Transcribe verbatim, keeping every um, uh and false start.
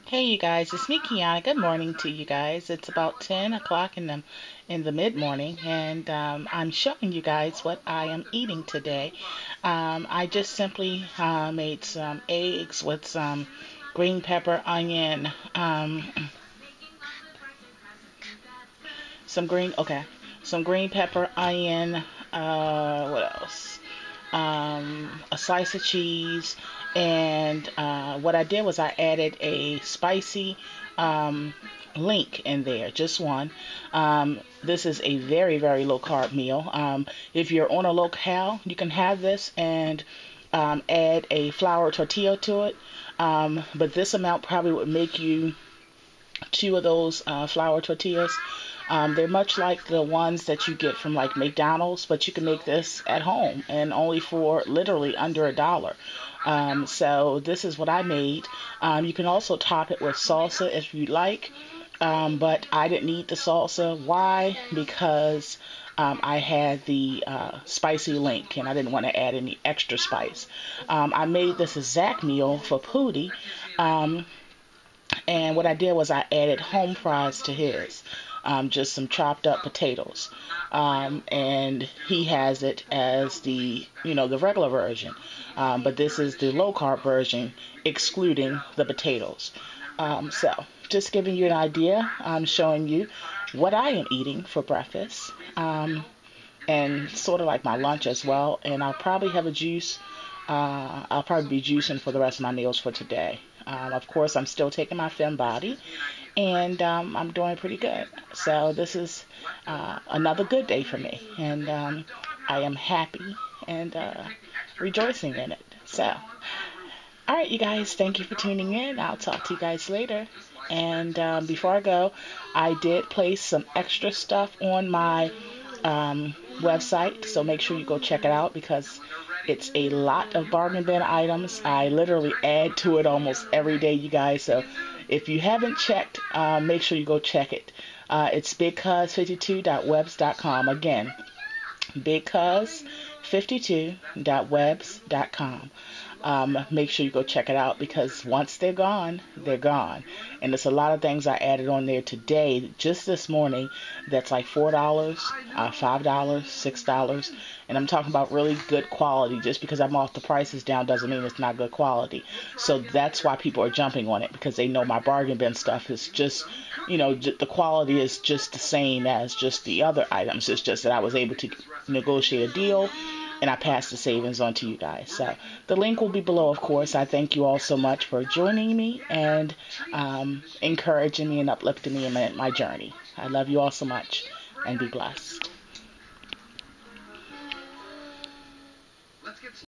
Hey you guys, it's me Kiana. Good morning to you guys. It's about ten o'clock in the in the mid morning, and um, I'm showing you guys what I am eating today. Um, I just simply uh, made some eggs with some green pepper, onion, um, some green okay, some green pepper, onion. Uh, what else? Um, a slice of cheese, and uh, what I did was I added a spicy um, link in there, just one. Um, this is a very, very low carb meal. Um, if you're on a locale, you can have this and um, add a flour tortilla to it. Um, but this amount probably would make you two of those uh, flour tortillas. Um, they're much like the ones that you get from like McDonald's, but you can make this at home and only for literally under a dollar. Um, so this is what I made. Um, you can also top it with salsa if you like, um, but I didn't need the salsa. Why? Because um, I had the uh, spicy link and I didn't want to add any extra spice. Um, I made this exact meal for Pootie. Um, and what I did was I added home fries to his, um, just some chopped up potatoes. Um, and he has it as the, you know, the regular version. Um, but this is the low carb version, excluding the potatoes. Um, so just giving you an idea, I'm showing you what I am eating for breakfast. Um, and sort of like my lunch as well. And I'll probably have a juice. Uh, I'll probably be juicing for the rest of my meals for today. Um, of course, I'm still taking my Fem body, and um, I'm doing pretty good. So this is uh, another good day for me, and um, I am happy and uh, rejoicing in it. So, all right, you guys, thank you for tuning in. I'll talk to you guys later. And um, before I go, I did place some extra stuff on my um, website, so make sure you go check it out because it's a lot of bargain bin items. I literally add to it almost every day, you guys. So if you haven't checked, uh, make sure you go check it. Uh, it's big cuz fifty-two dot webs dot com. Again, big cuz fifty-two dot webs dot com. Um, make sure you go check it out because once they're gone, they're gone. And there's a lot of things I added on there today, just this morning, that's like four dollars, uh, five dollars, six dollars. And I'm talking about really good quality. Just because I'm off the prices down doesn't mean it's not good quality. So that's why people are jumping on it because they know my bargain bin stuff is just, you know, j- the quality is just the same as just the other items. It's just that I was able to negotiate a deal and I pass the savings on to you guys. So the link will be below, of course. I thank you all so much for joining me and um, encouraging me and uplifting me in my, my journey. I love you all so much and be blessed.